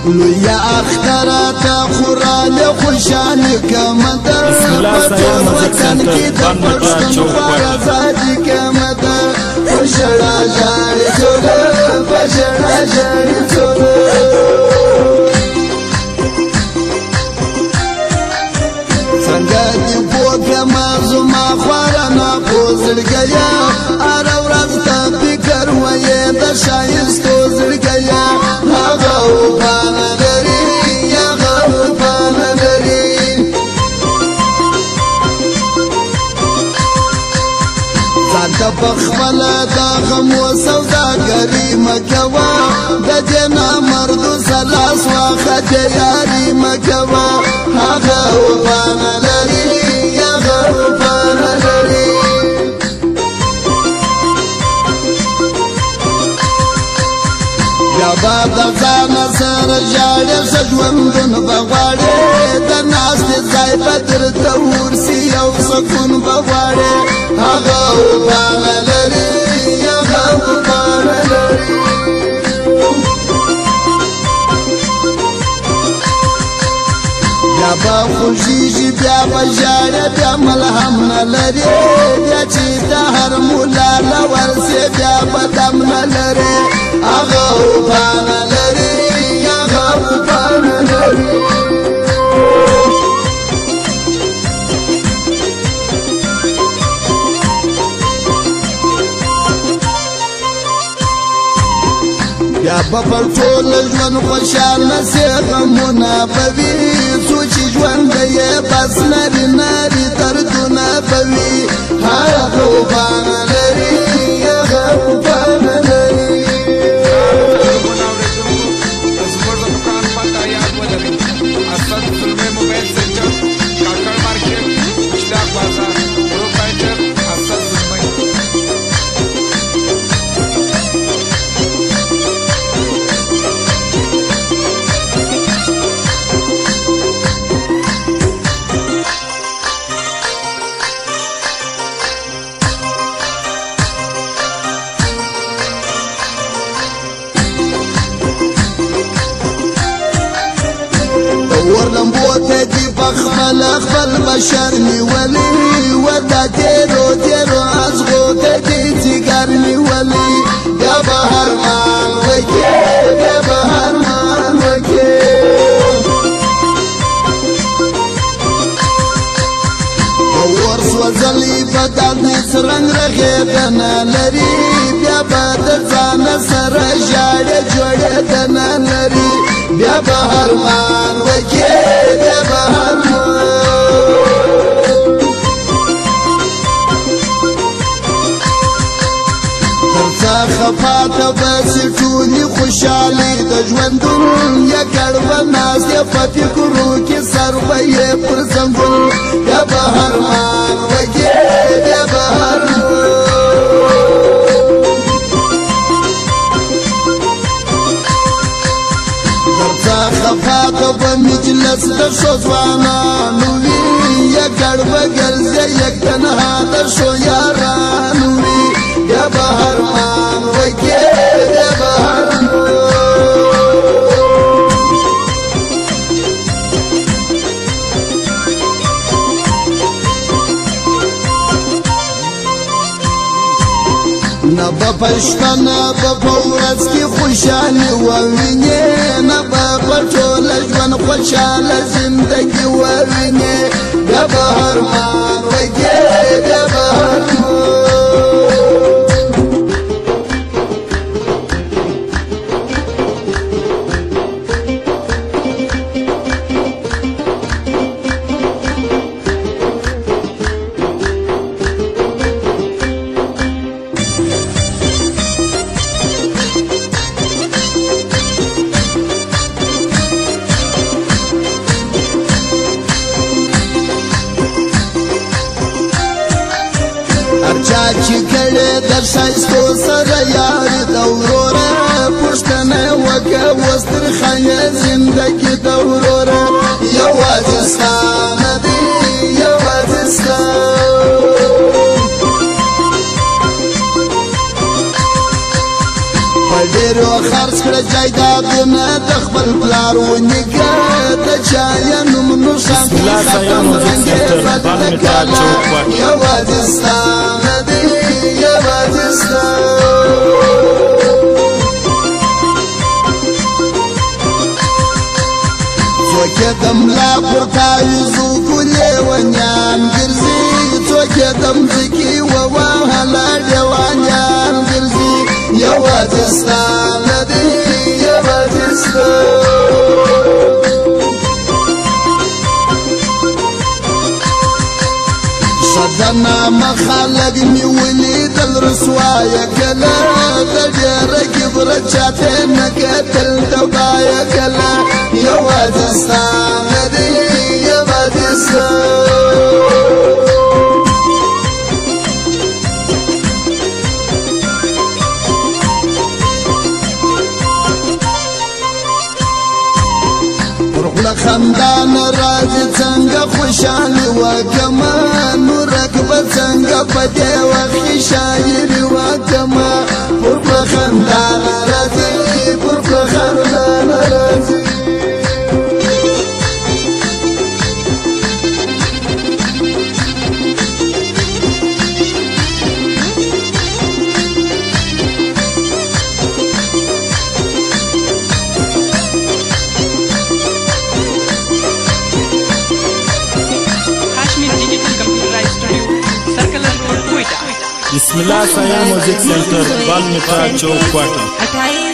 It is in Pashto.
لویا اخترات قرآن خوشان کمدر پټول وطن کی د پښتون خور آزادی کمدر پښړا جاړي چوله پښړا جاړي چوله څنګه دی پوکه مازما خورنا پوزړګیا ار ورځ ته فکر وې د شایستو زړګیا هغه وبانه لري هغه وبانه لري ځانته په خپل د غم او سوداګري مکوا د جنا مردو سلاس واخه یاري مکوا هغه وبانه لري هغه وبانه لري یا با د ځان سره ژړې ژوندون بغواړې د ناست ځای بدر ته ورسي او سکون بغواړې هغه وبانه لري هغه وبانه لري بیا به خوشیږي بیا به ژاړې بیا ملهم نه لري بیا چې د هر مولا له ورسې بیا به دم نه لري هغه وبانه لري هغه وبانه لري بیا به پر ټول ژوند خوشحاله سي غمونه به وي څو چې ژوند یې بس لري نري دردونه به وي هغه وبانه لري هغه وبانه لري خپل بشر نیولی و دا تیرو تیرو ازغو تا دی تیگر نیولی بیا بهر مان وکی بیا بهر مان وکی ورس وزلی بدل نیس رنگ رخیدنا لری بیا بدر زان سر جاڑی جوڑیدنا لری بیا بهر مان وکی بیا بهر مان خفاته بسې ټولې خوشحالۍ د ژوندون یا ګړبه ناست یې په فکرو کې سر به یې پر زنګون بیا بهر مان وږې بیا بهر درڅه خفاته به مجلس د ښو ځوانانو وي یا ګړبه ګرځې یک تنها د ښو یارانو وي بیا بهر مان وږې بیا بهر نه به په شپه نه به په ورځ کې خوشحالي ووینې نه به په ټوله ژوند خوشحاله زندګي ووینې بیا بهر مان وږې بیا بهر چې کړه د ښایستو سره یاري د وروره پوښتنه وکړه اوس ترخه زندګي د وروره یوازې ستا نه دی یوازې ستا په ډېرو خرڅ کړه جایدادونه د خپل پلار ونیکه د چا یې نوم نښان ختم رنګ یې بدل کړه یوازې ستا دی یوازې ستا څوک یې د ملا پر تاویزو ګلیونیان ګرځي څوک یې د مځکې ووهله ډیوانیان ګرځي یوازې ستا دی یوازې ستا صدنامه خلک مې ولیدل رسوایه کله د ډېره کبره چاته نه کتل تبایه کله یوازې ستا دی یوازې ستا خندان راځي څنګه خوشالي وکما نورک به څنګه په دې وخت شاعري وکما پر خندان راځي پر خندان راځي بسم الله سایه موزیک سنٹر بالمیٹا چوک کوارٹر